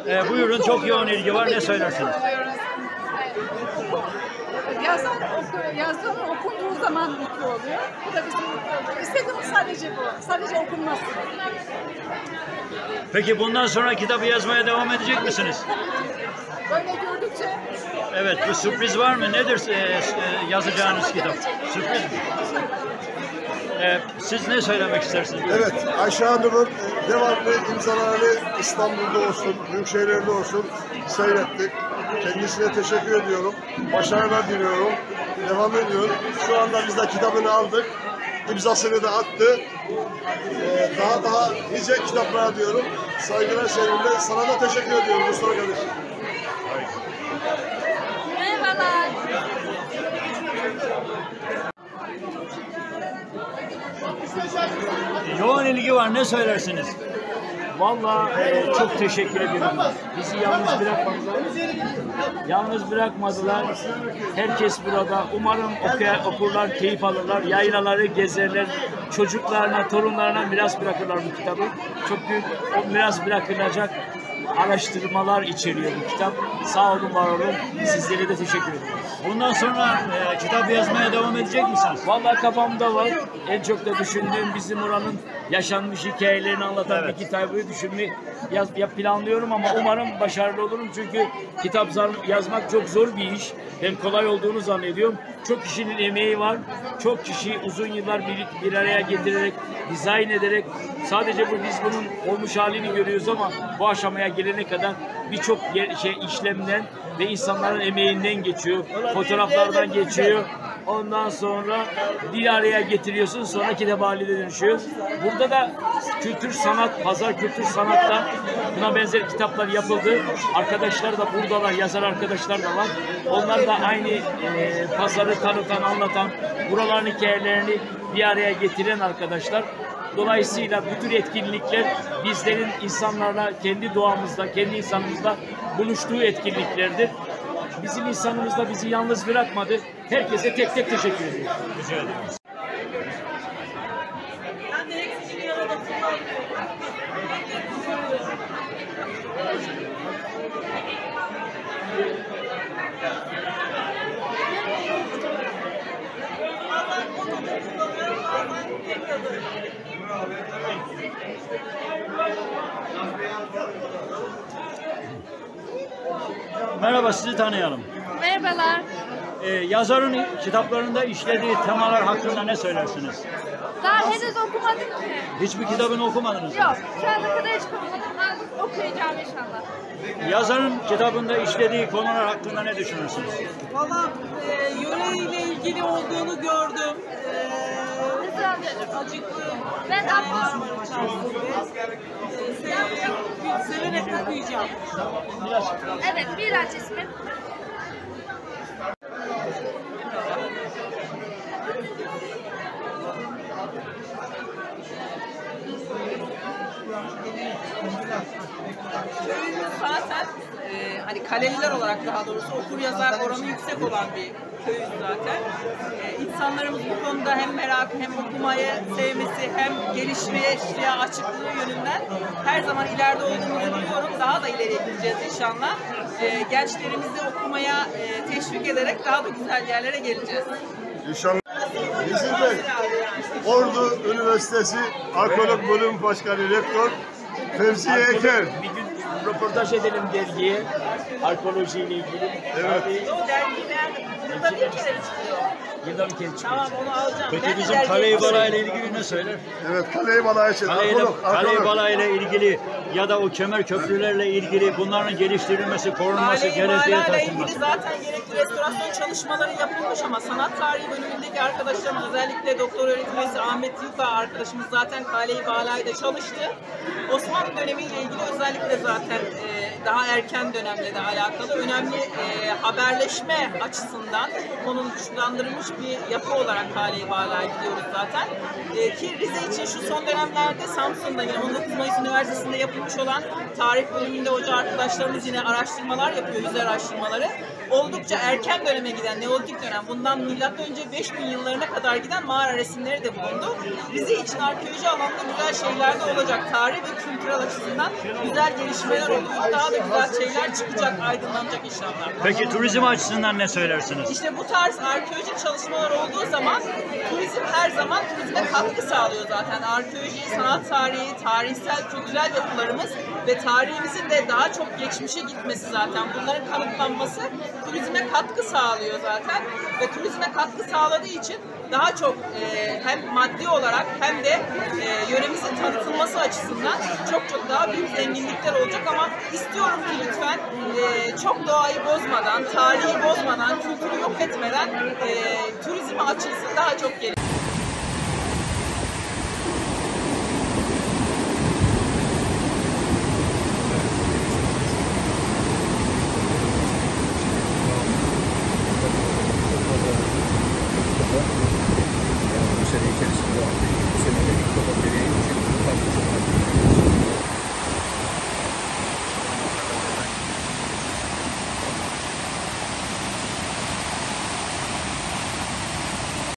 Buyurun, çok yoğun ilgi var. Ne söylersiniz? Yazan okunduğu zaman mutlu oluyor. Bu da bizim mutlu oluyor. İstediğimiz sadece bu. Sadece okunması. Peki bundan sonra kitabı yazmaya devam edecek misiniz? Böyle gördükçe... Evet, bu sürpriz var mı? Nedir yazacağınız kitap? Sürpriz mi? Siz ne söylemek istersiniz? Evet, Ayşe Hanım'ın devamlı imzalarını İstanbul'da olsun, büyük şehirlerde olsun seyrettik. Kendisine teşekkür ediyorum. Başarılar diliyorum. Devam ediyor. Şu anda biz de kitabını aldık. İmzasını da attı. Daha nice kitaplar diyorum. Saygılar, sevgiler. Sana da teşekkür ediyorum Mustafa kardeşim. Merhabalar. Yoğun ilgi var. Ne söylersiniz? Vallahi çok teşekkür ediyorum. Bizi yalnız bırakmadılar. Yalnız bırakmadılar. Herkes burada. Umarım okurlar, keyif alırlar. Yaylaları gezerler. Çocuklarına, torunlarına miras bırakırlar bu kitabı. Çok büyük o miras bırakılacak araştırmalar içeriyor bu kitap. Sağ olun, var olun. Sizlere de teşekkür ederim. Bundan sonra kitap yazmaya devam edecek misiniz? Vallahi kafamda var. En çok da düşündüğüm bizim oranın yaşanmış hikayelerini anlatan bir kitabı düşünmeyi planlıyorum ama umarım başarılı olurum. Çünkü kitap yazmak çok zor bir iş. Ben kolay olduğunu zannediyorum. Çok kişinin emeği var. Çok kişi uzun yıllar bir araya getirerek, dizayn ederek sadece biz bunun olmuş halini görüyoruz ama bu aşamaya gelene kadar birçok işlemden ve insanların emeğinden geçiyor. Fotoğraflardan geçiyor. Ondan sonra bir araya getiriyorsun, sonra kitap haline dönüşüyor. Burada da kültür sanat, pazar kültür sanatta buna benzer kitaplar yapıldı. Arkadaşlar da buradalar, yazar arkadaşlar da var. Onlar da aynı pazarı tanıtan, anlatan, buraların hikayelerini bir araya getiren arkadaşlar. Dolayısıyla bütün etkinlikler bizlerin insanlarla, kendi doğamızda, kendi insanımızla buluştuğu etkinliklerdir. Bizim insanımız da bizi yalnız bırakmadı. Herkese tek tek teşekkür ediyorum. Rica ederim. Merhaba, sizi tanıyalım. Merhabalar. Yazarın kitaplarında işlediği temalar hakkında ne söylersiniz? Daha henüz okumadım ki. Hiçbir kitabını okumadınız mı? Yok. Şu ana kadar hiç okumadım. Ben okuyacağım inşallah. Yazarın kitabında işlediği konular hakkında ne düşünürsünüz? Valla yöreyle ilgili olduğunu gördüm. Acıklı Ben var içerisinde. Severek okuyacağım. Evet, Miraç ismim. Köyümüz zaten hani Kaleliler olarak daha doğrusu okur yazar oranı yüksek olan bir köyüz zaten. İnsanlarımız bu konuda hem merakı hem okumayı sevmesi hem gelişmeye açıklığı yönünden her zaman ileride olduğumuzu biliyorum. Daha da ileriye gideceğiz inşallah. Gençlerimizi okumaya teşvik ederek daha da güzel yerlere geleceğiz. İnşallah. Bizim de Ordu Üniversitesi Arkeolog Bölüm Başkanı Rektör Fevziye Eker. Bir gün röportaj edelim dergiye, arkeolojiyle ilgili. Evet. O dergiyi beğendim. Yılda bir kere çıkıyor. Yılda bir kez çıkıyor. Tamam, onu alacağım. Peki Ben de bizim dergiyi Kaleybala ile ilgili ne söyler? Evet, Kaleybala için. Kaleybala ile ilgili ya da o kemer köprülerle ilgili bunların geliştirilmesi, korunması, geleceğe ile ilgili taşınması. zaten gerekli restorasyon çalışmaları yapılmış ama sanat tarihi bölümündeki arkadaşlarımız, özellikle doktor öğretim üyesi Ahmet Yılda arkadaşımız zaten Kaleybala'yla çalıştı. Osmanlı dönemiyle ilgili özellikle zaten daha erken dönemle de alakalı önemli haberleşme açısından konumlandırılmış bir yapı olarak Kaleybala'ya gidiyoruz zaten. Ki Rize için şu son dönemlerde Samsun'da yine 19 Mayıs Üniversitesi'nde yapılmış olan tarih bölümünde hoca arkadaşlarımız yine araştırmalar yapıyor, yüz araştırmaları. Oldukça erken döneme giden, Neolitik dönem, bundan M.Ö. 5000 yıllarına kadar giden mağara resimleri de bulundu. Rize için arkeoloji alanında güzel şeyler de olacak. Tarih ve kültürel açısından güzel gelişmeler oluyor. Daha da da güzel şeyler çıkacak, aydınlanacak inşallah. Peki turizm açısından ne söylersiniz? İşte bu tarz arkeolojik çalışmalar olduğu zaman turizm her zaman turizme katkı sağlıyor zaten. Arkeoloji, sanat tarihi, tarihsel, kültürel yapılarımız ve tarihimizin de daha çok geçmişe gitmesi zaten. Bunların kanıtlanması turizme katkı sağlıyor zaten. Ve turizme katkı sağladığı için daha çok hem maddi olarak hem de yöremizin tanıtılması açısından çok daha büyük zenginlikler olacak ama istiyorum ki lütfen çok doğayı bozmadan, tarihi bozmadan, kültürü yok etmeden turizme açılsın, daha çok gelir.